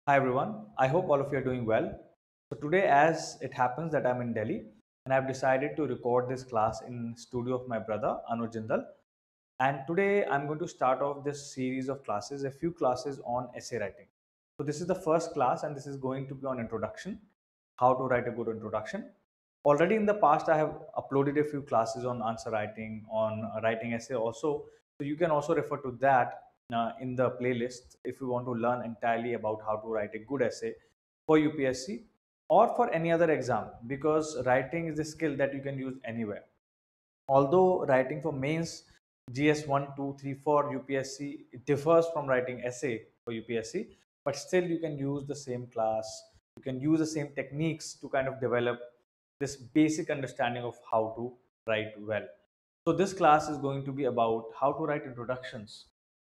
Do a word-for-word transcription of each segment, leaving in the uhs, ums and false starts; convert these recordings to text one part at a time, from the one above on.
Hi everyone, I hope all of you are doing well. So today as it happens that I'm in Delhi and I've decided to record this class in studio of my brother Anuj Jindal. And today I'm going to start off this series of classes, a few classes on essay writing. So this is the first class and this is going to be on introduction, how to write a good introduction. Already in the past I have uploaded a few classes on answer writing, on writing essay also. So you can also refer to that uh, in the playlist if you want to learn entirely about how to write a good essay for U P S C or for any other exam, because writing is a skill that you can use anywhere. Although writing for mains, G S one, two, three, four, U P S C, it differs from writing essay for U P S C, but still you can use the same class, you can use the same techniques to kind of develop this basic understanding of how to write well. So this class is going to be about how to write introductions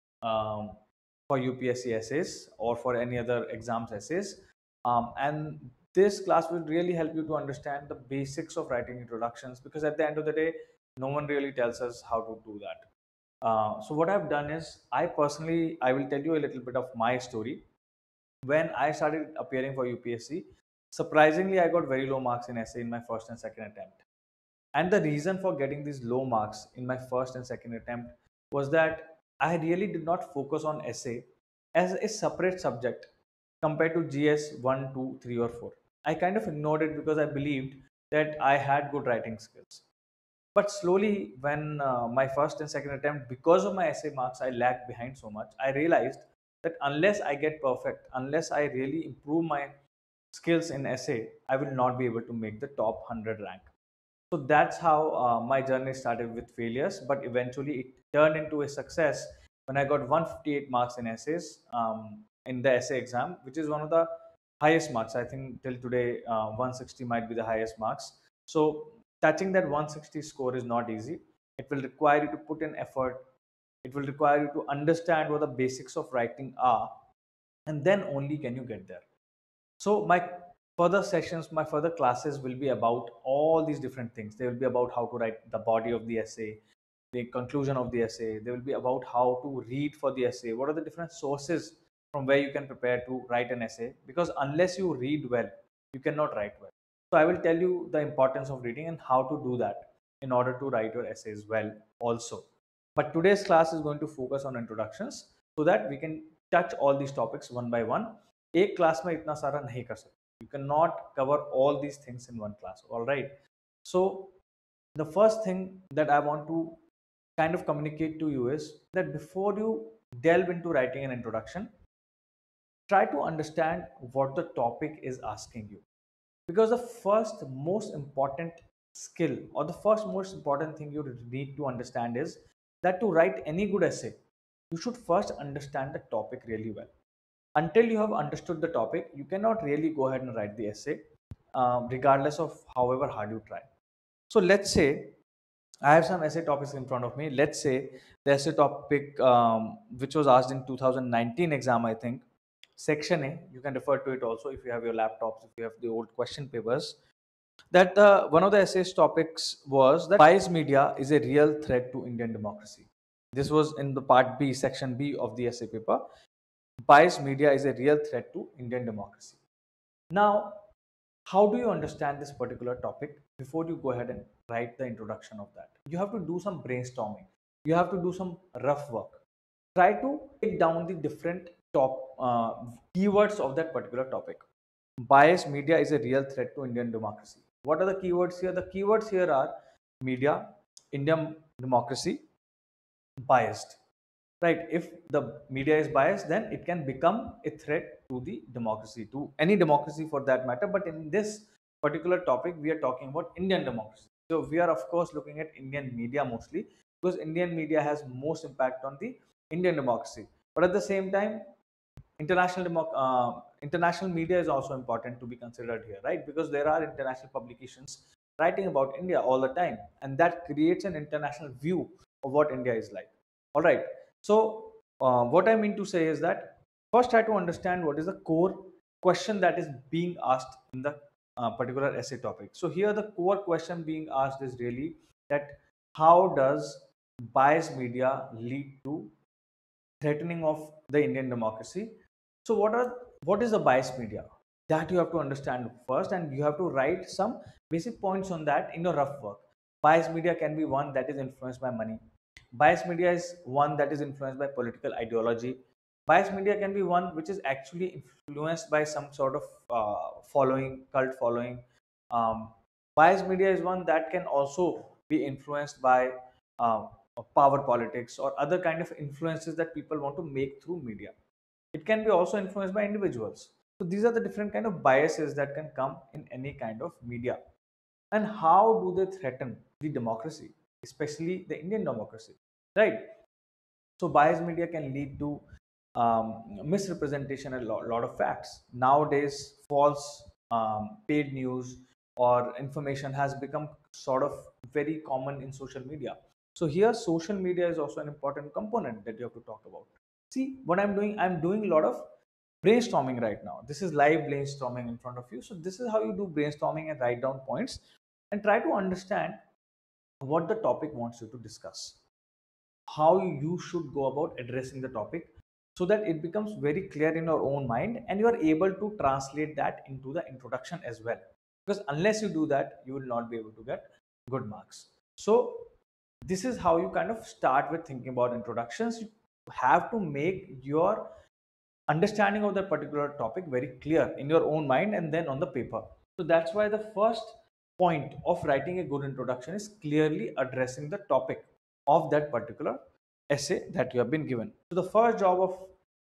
um, for U P S C essays or for any other exams essays. Um, and this class will really help you to understand the basics of writing introductions, because at the end of the day, no one really tells us how to do that. Uh, so what I've done is, I personally, I will tell you a little bit of my story. When I started appearing for U P S C, surprisingly, I got very low marks in essay in my first and second attempt. And the reason for getting these low marks in my first and second attempt was that I really did not focus on essay as a separate subject compared to G S one, two, three, or four. I kind of ignored it because I believed that I had good writing skills. But slowly, when uh, my first and second attempt, because of my essay marks, I lagged behind so much, I realized that unless I get perfect, unless I really improve my skills in essay, I will not be able to make the top one hundred rank. So that's how uh, my journey started with failures, but eventually it turned into a success when I got one hundred fifty-eight marks in essays um, in the essay exam, which is one of the highest marks. I think till today, uh, one hundred sixty might be the highest marks. So touching that one hundred sixty score is not easy. It will require you to put in effort. It will require you to understand what the basics of writing are, and then only can you get there. So my further sessions, my further classes will be about all these different things. They will be about how to write the body of the essay, the conclusion of the essay. They will be about how to read for the essay. What are the different sources from where you can prepare to write an essay? Because unless you read well, you cannot write well. So I will tell you the importance of reading and how to do that in order to write your essays well also. But today's class is going to focus on introductions so that we can touch all these topics one by one. एक class में इतना सारा नहीं कर सकते. You cannot cover all these things in one class. All right. So the first thing that I want to kind of communicate to you is that before you delve into writing an introduction, try to understand what the topic is asking you. Because the first most important skill, or the first most important thing you need to understand is that to write any good essay, you should first understand the topic really well. Until you have understood the topic, you cannot really go ahead and write the essay, uh, regardless of however hard you try. So let's say I have some essay topics in front of me. Let's say the essay topic, um, which was asked in two thousand nineteen exam, I think, section A. You can refer to it also if you have your laptops, if you have the old question papers. That uh, one of the essay's topics was that biased media is a real threat to Indian democracy. This was in the part B, section B of the essay paper. Biased media is a real threat to Indian democracy. Now, how do you understand this particular topic before you go ahead and write the introduction of that? You have to do some brainstorming. You have to do some rough work. Try to take down the different top uh, keywords of that particular topic. Biased media is a real threat to Indian democracy. What are the keywords here? The keywords here are media, Indian democracy, biased. Right? If the media is biased, then it can become a threat to the democracy, to any democracy for that matter. But in this particular topic, we are talking about Indian democracy. So we are, of course, looking at Indian media mostly, because Indian media has most impact on the Indian democracy. But at the same time, international democ- uh, international media is also important to be considered here, right? Because there are international publications writing about India all the time, and that creates an international view of what India is like. All right. So uh, what I mean to say is that first try to understand what is the core question that is being asked in the uh, particular essay topic. So here the core question being asked is really that how does biased media lead to threatening of the Indian democracy? So what are what is the biased media? That you have to understand first, and you have to write some basic points on that in your rough work. Biased media can be one that is influenced by money. Biased media is one that is influenced by political ideology. Biased media can be one which is actually influenced by some sort of uh, following, cult following. um, Biased media is one that can also be influenced by uh, power politics or other kind of influences that people want to make through media. It can be also influenced by individuals. So these are the different kind of biases that can come in any kind of media. And how do they threaten the democracy, especially the Indian democracy, right? So biased media can lead to um, misrepresentation and a lot, lot of facts. Nowadays, false um, paid news or information has become sort of very common in social media. So here, social media is also an important component that you have to talk about. See, what I'm doing, I'm doing a lot of brainstorming right now. This is live brainstorming in front of you. So this is how you do brainstorming and write down points and try to understand what the topic wants you to discuss, how you should go about addressing the topic, so that it becomes very clear in your own mind and you are able to translate that into the introduction as well. Because unless you do that, you will not be able to get good marks. So this is how you kind of start with thinking about introductions. You have to make your understanding of that particular topic very clear in your own mind and then on the paper. So that's why the first point of writing a good introduction is clearly addressing the topic of that particular essay that you have been given. So the first job of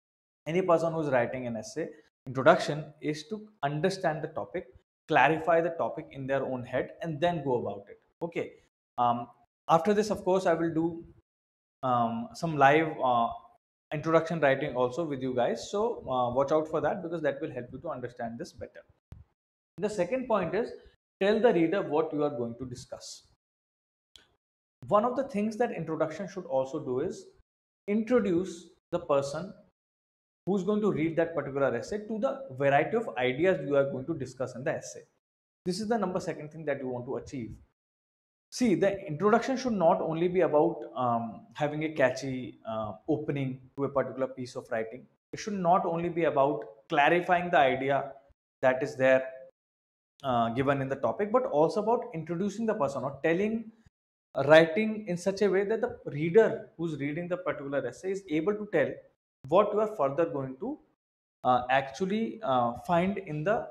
any person who's writing an essay introduction is to understand the topic, clarify the topic in their own head, and then go about it. Okay. Um, After this, of course, I will do um, some live uh, introduction writing also with you guys. So uh, watch out for that, because that will help you to understand this better. The second point is, tell the reader what you are going to discuss. One of the things that introduction should also do is introduce the person who's going to read that particular essay to the variety of ideas you are going to discuss in the essay. This is the number second thing that you want to achieve. See, the introduction should not only be about um, having a catchy uh, opening to a particular piece of writing. It should not only be about clarifying the idea that is there uh, given in the topic, but also about introducing the person or telling, uh, writing in such a way that the reader who's reading the particular essay is able to tell what you are further going to uh, actually uh, find in the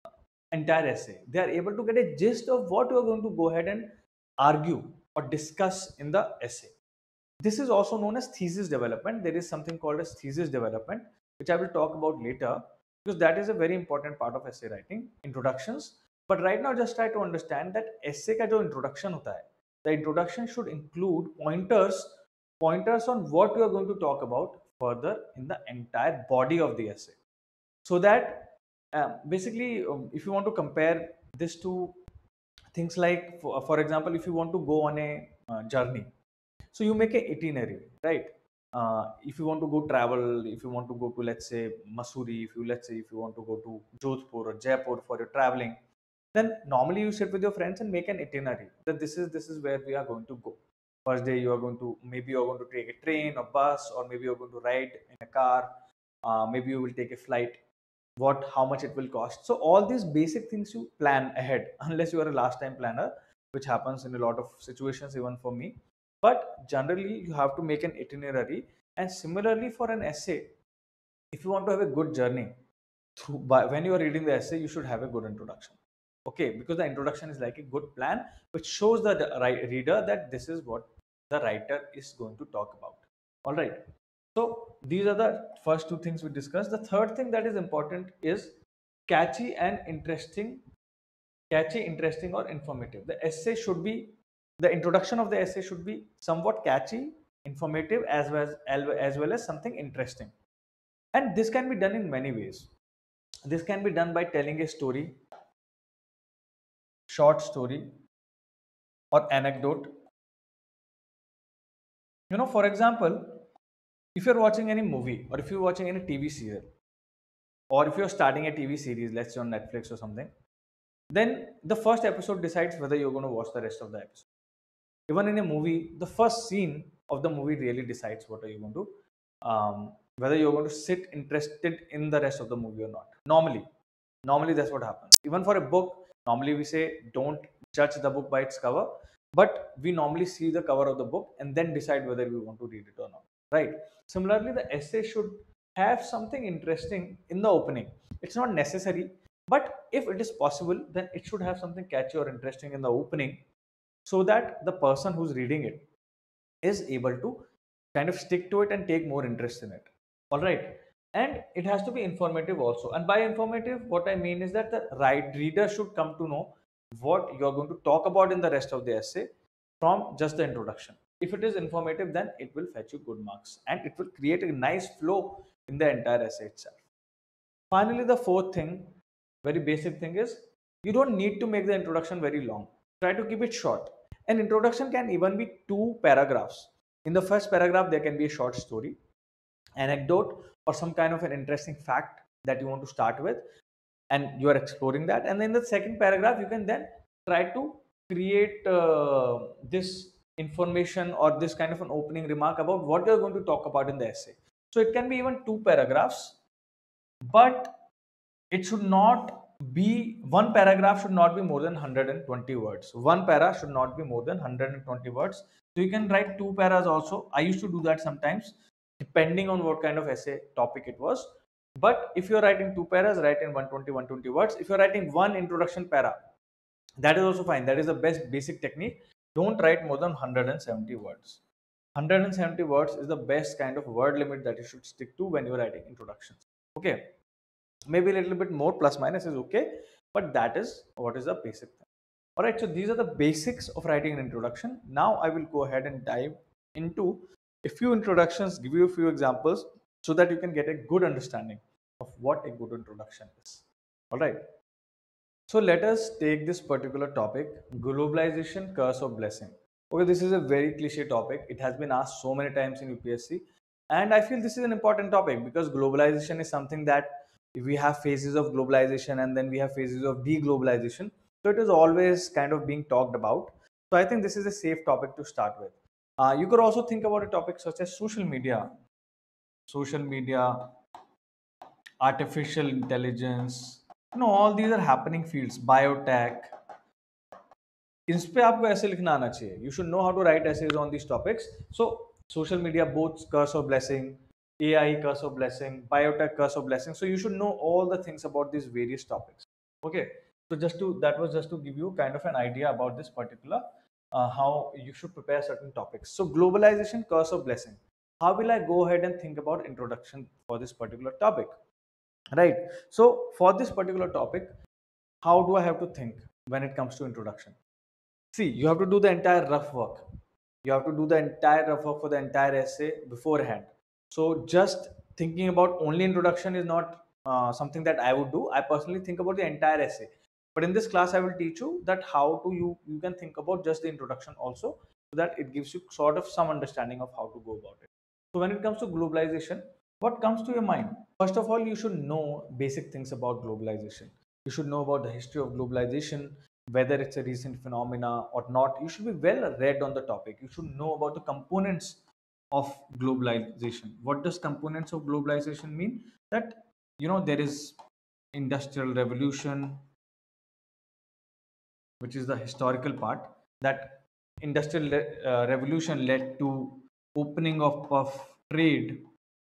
entire essay. They are able to get a gist of what you are going to go ahead and argue or discuss in the essay. This is also known as thesis development. There is something called as thesis development, which I will talk about later, because that is a very important part of essay writing, introductions. But right now, just try to understand that essay का जो introduction होता है, the introduction should include pointers, pointers on what you are going to talk about further in the entire body of the essay. So that uh, basically, um, if you want to compare this to things like, for, for example, if you want to go on a uh, journey, so you make a itinerary, right? Uh, if you want to go travel, if you want to go to, let's say, Masuri, if you, let's say, if you want to go to Jodhpur or Jaipur for your traveling, then normally you sit with your friends and make an itinerary that this is this is where we are going to go. First day you are going to, maybe you are going to take a train or bus, or maybe you are going to ride in a car, uh, maybe you will take a flight, what, how much it will cost. So all these basic things you plan ahead, unless you are a last time planner, which happens in a lot of situations even for me. But generally you have to make an itinerary. And similarly for an essay, if you want to have a good journey through, by, when you are reading the essay, you should have a good introduction. Okay, because the introduction is like a good plan which shows the reader that this is what the writer is going to talk about. All right, so these are the first two things we discussed. The third thing that is important is catchy and interesting. Catchy, interesting, or informative. The essay should be, the introduction of the essay should be somewhat catchy, informative, as well as, as well as something interesting. And this can be done in many ways. This can be done by telling a story, short story, or anecdote. You know, for example, if you're watching any movie, or if you're watching any T V serial, or if you're starting a T V series, let's say on Netflix or something, then the first episode decides whether you're going to watch the rest of the episode. Even in a movie, the first scene of the movie really decides what are you going to um, whether you're going to sit interested in the rest of the movie or not. Normally, normally that's what happens. Even for a book, normally we say don't judge the book by its cover, but we normally see the cover of the book and then decide whether we want to read it or not, right? Similarly, the essay should have something interesting in the opening. It's not necessary, but if it is possible, then it should have something catchy or interesting in the opening, so that the person who's reading it is able to kind of stick to it and take more interest in it. All right. And it has to be informative also. And by informative, what I mean is that the right reader should come to know what you're going to talk about in the rest of the essay from just the introduction. If it is informative, then it will fetch you good marks and it will create a nice flow in the entire essay itself. Finally, the fourth thing, very basic thing, is you don't need to make the introduction very long. Try to keep it short. An introduction can even be two paragraphs. In the first paragraph, there can be a short story, anecdote, or some kind of an interesting fact that you want to start with, and you are exploring that. And in the second paragraph, you can then try to create uh, this information or this kind of an opening remark about what you're going to talk about in the essay. So it can be even two paragraphs, but it should not be, one paragraph should not be more than one hundred twenty words. One para should not be more than one hundred twenty words. So you can write two paras also. I used to do that sometimes, depending on what kind of essay topic it was. But if you're writing two paras, write in one hundred twenty, one hundred twenty words. If you're writing one introduction para, that is also fine. That is the best basic technique. Don't write more than one hundred seventy words. one hundred seventy words is the best kind of word limit that you should stick to when you're writing introductions. Okay, maybe a little bit more, plus minus is okay, but that is what is the basic thing. All right, so these are the basics of writing an introduction. Now I will go ahead and dive into a few introductions, give you a few examples so that you can get a good understanding of what a good introduction is. All right, so let us take this particular topic, globalization, curse or blessing. Okay, this is a very cliche topic. It has been asked so many times in U P S C, and I feel this is an important topic because globalization is something that we have phases of globalization and then we have phases of deglobalization. So it is always kind of being talked about. So I think this is a safe topic to start with. Uh, you could also think about a topic such as social media, social media, artificial intelligence. You know, all these are happening fields. Biotech. इस पे आपको ऐसे लिखना आना चाहिए. You should know how to write essays on these topics. So social media, both curse or blessing, A I curse or blessing, biotech curse or blessing. So you should know all the things about these various topics. Okay. So just to, that was just to give you kind of an idea about this particular uh, how you should prepare certain topics. So globalization, curse or blessing. How will I go ahead and think about introduction for this particular topic? Right. So for this particular topic, how do I have to think when it comes to introduction? See, you have to do the entire rough work. You have to do the entire rough work for the entire essay beforehand. So just thinking about only introduction is not uh, something that I would do. I personally think about the entire essay. But in this class, I will teach you that how to you you can think about just the introduction also, so that it gives you sort of some understanding of how to go about it. So when it comes to globalization, what comes to your mind? First of all, you should know basic things about globalization. You should know about the history of globalization, whether it's a recent phenomena or not. You should be well read on the topic. You should know about the components of globalization. What does components of globalization mean? That, you know, there is industrial revolution, which is the historical part. That industrial uh, revolution led to opening of, of trade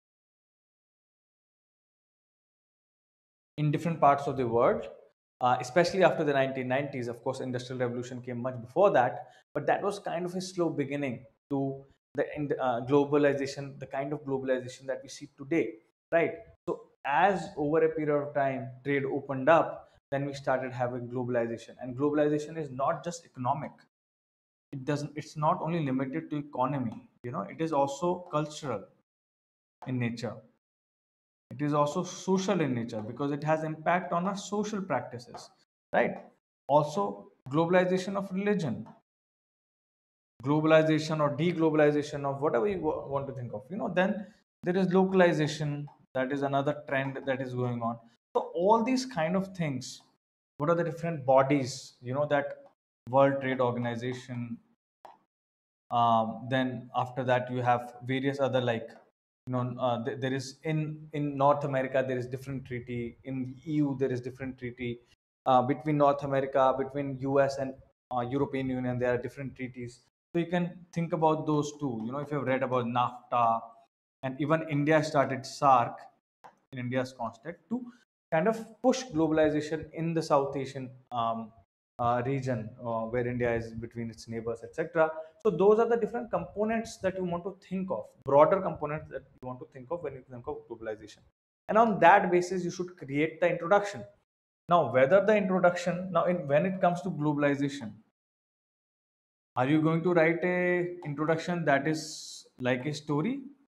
in different parts of the world, uh, especially after the nineteen nineties. Of course, industrial revolution came much before that, but that was kind of a slow beginning to the uh, globalization, the kind of globalization that we see today, right? So as over a period of time trade opened up, then we started having globalization. And globalization is not just economic. It doesn't, it's not only limited to economy, you know, it is also cultural in nature. It is also social in nature because it has impact on our social practices, right? Also, globalization of religion, globalization or deglobalization of whatever you want to think of, you know. Then there is localization, that is another trend that is going on. So all these kind of things, what are the different bodies, you know, that World Trade Organization, um, then after that you have various other like You know, uh, th- there is in in North America there is different treaty. In E U there is different treaty. Uh, between North America, between U S and uh, European Union, there are different treaties. So you can think about those too. You know, if you've read about NAFTA, and even India started SAARC in India's context to kind of push globalization in the South Asian um, uh, region uh, where India is between its neighbors, et cetera. So those are the different components that you want to think of, broader components that you want to think of when you think of globalization. And on that basis, you should create the introduction. Now, whether the introduction, now in when it comes to globalization, are you going to write a introduction that is like a story?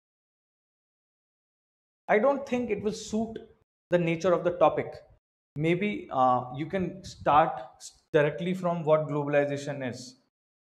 I don't think it will suit the nature of the topic. Maybe uh, you can start directly from what globalization is.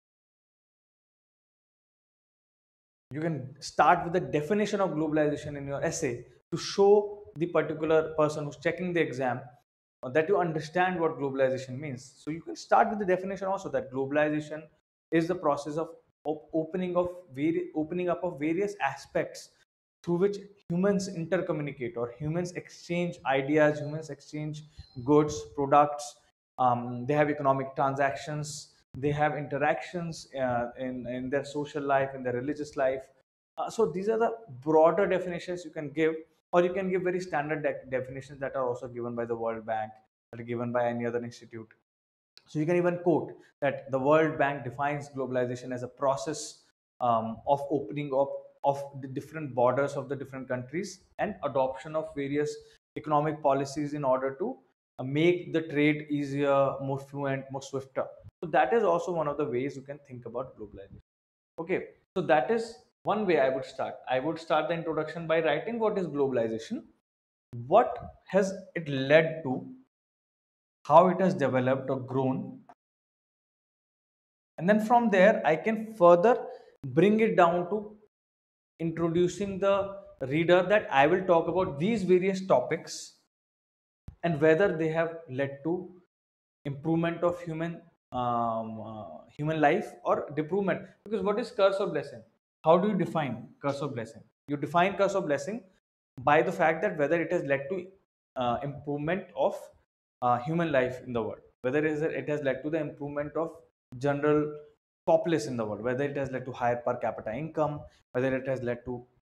You can start with the definition of globalization in your essay to show the particular person who's checking the exam uh, that you understand what globalization means. So you can start with the definition also, that globalization is the process of op- opening of vari- opening up of various aspects through which humans intercommunicate, or humans exchange ideas, humans exchange goods, products. Um, they have economic transactions, they have interactions uh, in, in their social life, in their religious life. Uh, so these are the broader definitions you can give, or you can give very standard de- definitions that are also given by the World Bank, that are given by any other institute. So you can even quote that the World Bank defines globalization as a process um, of opening up of the different borders of the different countries and adoption of various economic policies in order to uh, make the trade easier, more fluent, more swifter. So that is also one of the ways you can think about globalization. Okay, so that is one way I would start. I would start the introduction by writing what is globalization, what has it led to, how it has developed or grown, and then from there I can further bring it down to introducing the reader that I will talk about these various topics and whether they have led to improvement of human um, uh, human life or deprovement. Because what is curse or blessing? How do you define curse or blessing? You define curse or blessing by the fact that whether it has led to uh, improvement of uh, human life in the world, whether it, is, it has led to the improvement of general populace in the world, whether it has led to higher per capita income, whether it has led to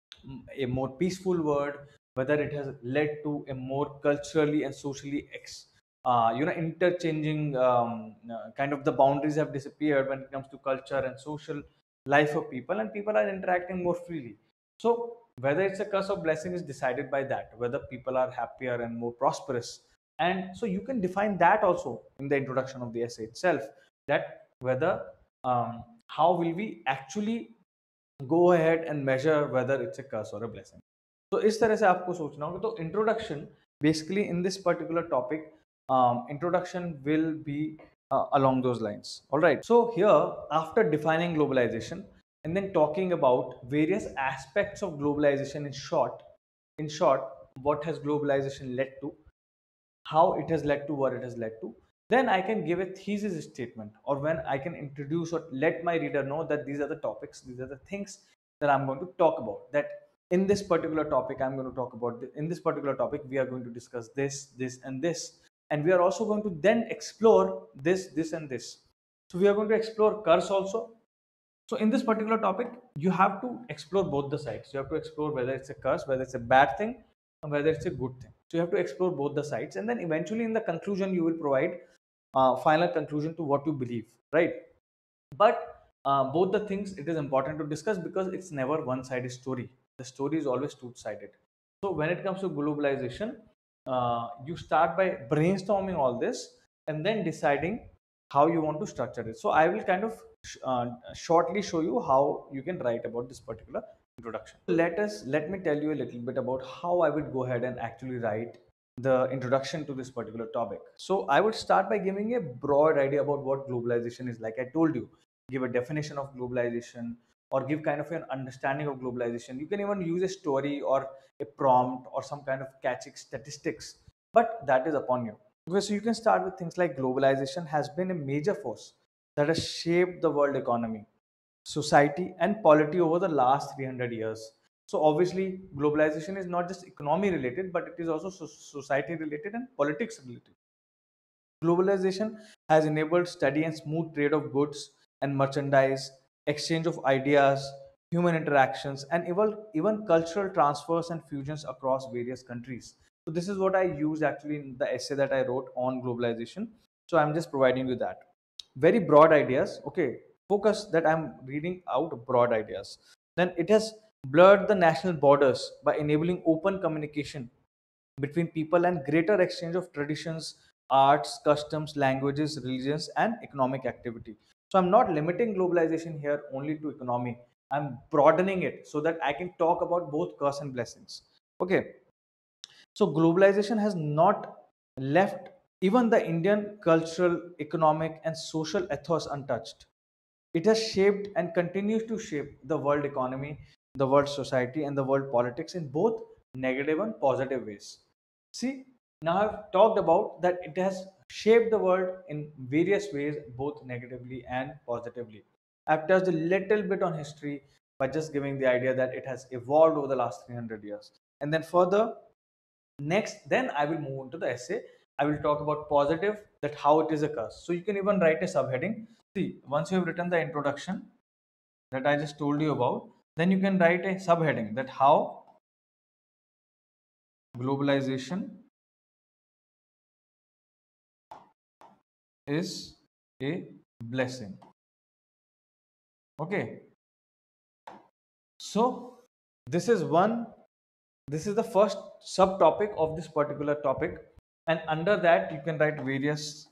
a more peaceful world, whether it has led to a more culturally and socially ex, uh, you know interchanging um, uh, kind of the boundaries have disappeared when it comes to culture and social life of people, and people are interacting more freely. So whether it's a curse or blessing is decided by that, whether people are happier and more prosperous. And so you can define that also in the introduction of the essay itself, that whether um, how will we actually go ahead and measure whether it's a curse or a blessing. तो इस तरह से आपको सोचना होगा. तो introduction basically in this particular topic, um, introduction will be uh, along those lines. All right. So here, after defining globalization and then talking about various aspects of globalization in short, in short, what has globalization led to, how it has led to what it has led to, then I can give a thesis statement, or when I can introduce or let my reader know that these are the topics, these are the things that I'm going to talk about. That in this particular topic, I'm going to talk about this. In this particular topic, we are going to discuss this, this, and this, and we are also going to then explore this, this, and this. So we are going to explore curse also. So in this particular topic, you have to explore both the sides. You have to explore whether it's a curse, whether it's a bad thing, and whether it's a good thing. So you have to explore both the sides, and then eventually in the conclusion, you will provide uh, final conclusion to what you believe, right? But uh, both the things, it is important to discuss because it's never one-sided story. The story is always two-sided. So when it comes to globalization, uh, you start by brainstorming all this and then deciding how you want to structure it. So I will kind of sh- uh, shortly show you how you can write about this particular introduction. Let us let me tell you a little bit about how I would go ahead and actually write the introduction to this particular topic. So I would start by giving a broad idea about what globalization is. Like I told you, give a definition of globalization, or give kind of an understanding of globalization. You can even use a story or a prompt or some kind of catchy statistics, but that is upon you. Okay, so you can start with things like globalization has been a major force that has shaped the world economy, society, and polity over the last three hundred years. So obviously, globalization is not just economy related, but it is also so- society related and politics related. Globalization has enabled steady and smooth trade of goods and merchandise, exchange of ideas, human interactions, and even, even cultural transfers and fusions across various countries. So, this is what I used actually in the essay that I wrote on globalization. So, I'm just providing you that. Very broad ideas. Okay, focus that I'm reading out broad ideas. Then it has blurred the national borders by enabling open communication between people and greater exchange of traditions, arts, customs, languages, religions, and economic activity. So I'm not limiting globalization here only to economy. I'm broadening it so that I can talk about both curse and blessings. Okay. So globalization has not left even the Indian cultural, economic, and social ethos untouched. It has shaped and continues to shape the world economy, the world society, and the world politics in both negative and positive ways. See, now I've talked about that it has shaped the world in various ways, both negatively and positively. I've touched a little bit on history by just giving the idea that it has evolved over the last three hundred years. And then further, next, then I will move into the essay. I will talk about positive, that how it is a curse. So you can even write a subheading. See, once you have written the introduction that I just told you about, then you can write a subheading that how globalization is a blessing. Okay. So this is one, this is the first subtopic of this particular topic. And under that, you can write various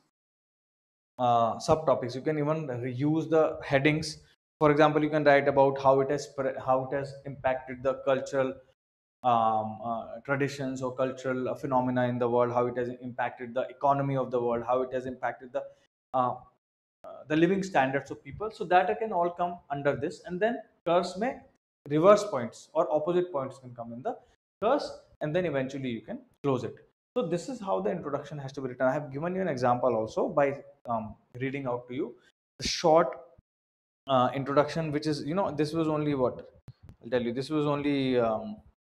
uh, subtopics. You can even reuse the headings. For example, you can write about how it has how it has impacted the cultural um, uh, traditions or cultural uh, phenomena in the world, how it has impacted the economy of the world, how it has impacted the uh, uh, the living standards of people. So that can all come under this, and then curse may reverse points or opposite points can come in the curse, and then eventually you can close it. So this is how the introduction has to be written. I have given you an example also by um, reading out to you the short uh, introduction, which is, you know, this was only what I'll tell you. This was only um,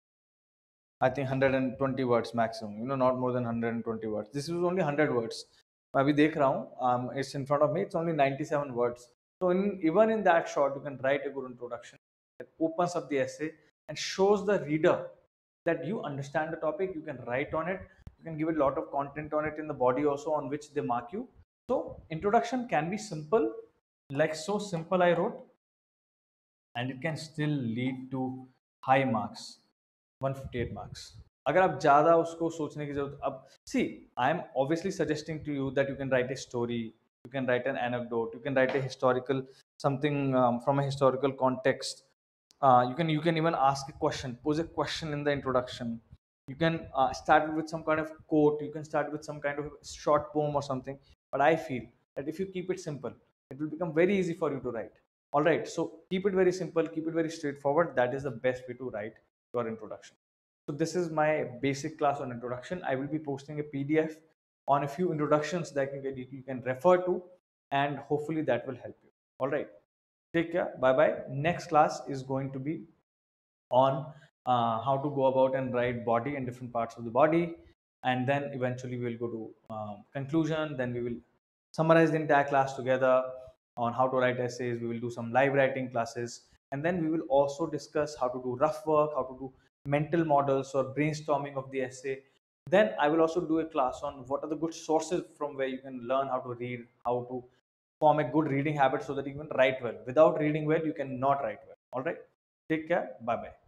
I think one hundred twenty words maximum. You know, not more than one hundred twenty words. This was only one hundred words. अभी देख रहा हूँ, um, it's in front of me. It's only ninety-seven words. So in, even in that short, you can write a good introduction that opens up the essay and shows the reader that you understand the topic. You can write on it. You can give a lot of content on it in the body also, on which they mark you. So introduction can be simple, like so simple I wrote, and it can still lead to high marks, one hundred fifty-eight marks. अगर आप ज़्यादा उसको सोचने की जरूरत, अब see, I am obviously suggesting to you that you can write a story, you can write an anecdote, you can write a historical something um, from a historical context. Uh, you can you can even ask a question, pose a question in the introduction. You can uh, start with some kind of quote, you can start with some kind of short poem or something. But I feel that if you keep it simple, it will become very easy for you to write. All right, so keep it very simple, keep it very straightforward. That is the best way to write your introduction. So this is my basic class on introduction. I will be posting a P D F on a few introductions that you can, you can refer to, and hopefully that will help you. All right, take care, bye bye. Next class is going to be on uh, how to go about and write body and different parts of the body, and then eventually we'll go to um, conclusion. Then we will summarize the entire class together on how to write essays. We will do some live writing classes, and then we will also discuss how to do rough work, how to do mental models or brainstorming of the essay. Then I will also do a class on what are the good sources from where you can learn how to read, how to form a good reading habit so that you can write well. Without reading well, you cannot write well. All right, take care, bye bye.